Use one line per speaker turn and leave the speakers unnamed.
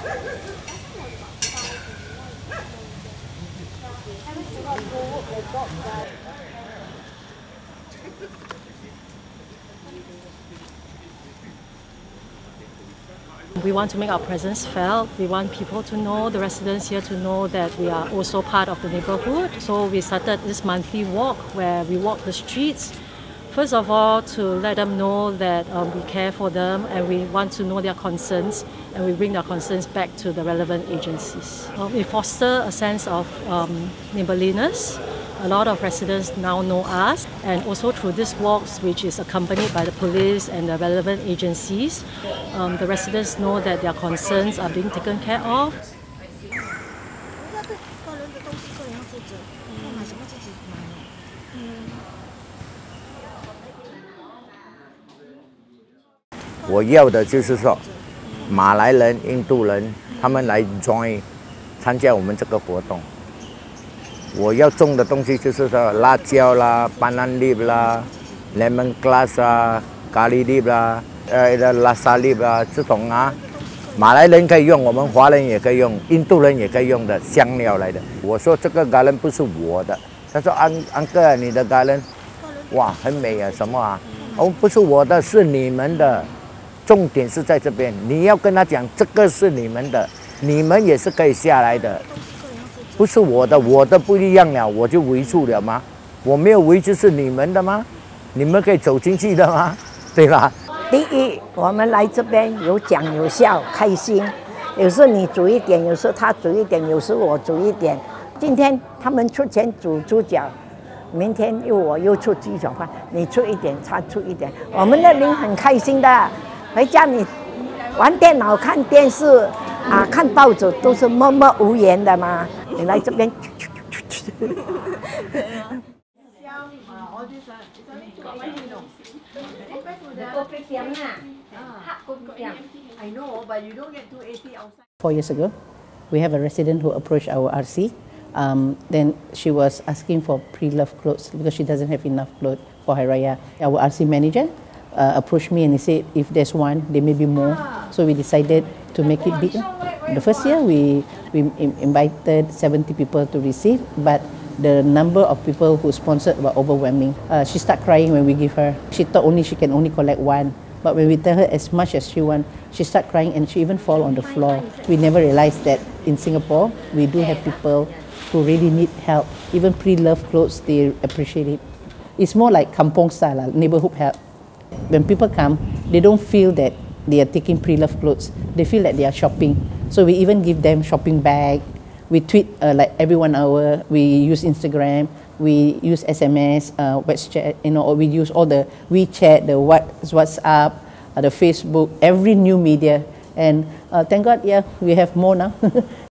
We want to make our presence felt. We want people to know, the residents here to know that we are also part of the neighborhood. So we started this monthly walk where we walk the streets. First of all, to let them know that we care for them and we want to know their concerns, and we bring their concerns back to the relevant agencies. We foster a sense of neighborliness. A lot of residents now know us, and also through these walks, which is accompanied by the police and the relevant agencies, the residents know that their concerns are being taken care of.
我要的就是说，马来人、印度人他们来 join 参加我们这个活动。我要种的东西就是说辣椒啦、banana leaf 啦、lemon grass 啊、咖喱 leaf 啦、拉萨 leaf 啦这种啊，马来人可以用，我们华人也可以用，印度人也可以用的香料来的。我说这个 garden 不是我的，他说安哥你的 garden， 哇很美啊，什么啊？哦不是我的，是你们的。 重点是在这边，你要跟他讲，这个是你们的，你们也是可以下来的，不是我的，我的不一样了，我就围住了吗？我没有围就是你们的吗？你们可以走进去的吗？对吧？
第一，我们来这边有讲有笑，开心。有时你煮一点，有时他煮一点，有时我煮一点。今天他们出钱煮猪脚。 明天我又出鸡脚饭，你出一点，他出一点，我们的灵很开心的。回家你玩电脑、看电视啊、看报纸都是默默无言的嘛。你来这边，
4 years ago, we have a resident who approached our RC. Then she was asking for pre-loved clothes because she doesn't have enough clothes for Hari Raya. Our RC manager approached me and he said, if there's one, there may be more. So we decided to make it bigger. The first year, we invited 70 people to receive, but the number of people who sponsored were overwhelming. She started crying when we give her. She thought she can only collect one. But when we tell her as much as she wants, she started crying and she even fall on the floor. We never realized that in Singapore, we do have people who really need help. Even pre-loved clothes, they appreciate it. It's more like kampong style, neighborhood help. When people come, they don't feel that they are taking pre-loved clothes. They feel that they are shopping. So we even give them shopping bag. We tweet like every 1 hour. We use Instagram. We use SMS, WhatsApp, or we use all the WeChat, the WhatsApp, the Facebook, every new media. And thank God, yeah, we have more now.